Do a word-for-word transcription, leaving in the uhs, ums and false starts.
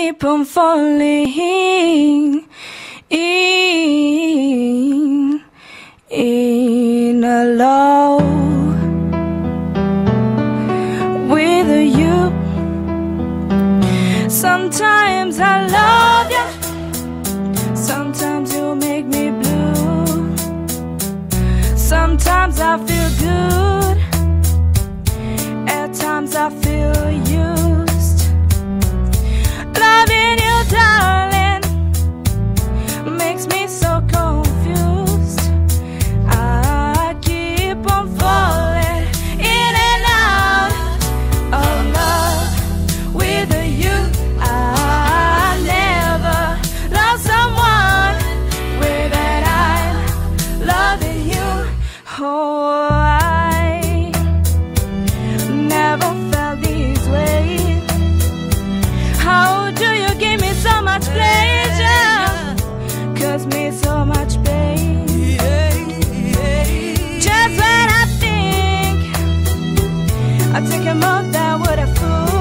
keep on falling in, in a love with you. Sometimes I love you, sometimes you make me blue. Sometimes I feel good, at times I feel used. Loving you, darling, makes me so confused. I keep on falling in and out of love with you. I never loved someone way that I'm loving you. Oh, I never felt this way. How do you give me so much pleasure, cause me so much pain? Just when I think I take him up, that would have fooled.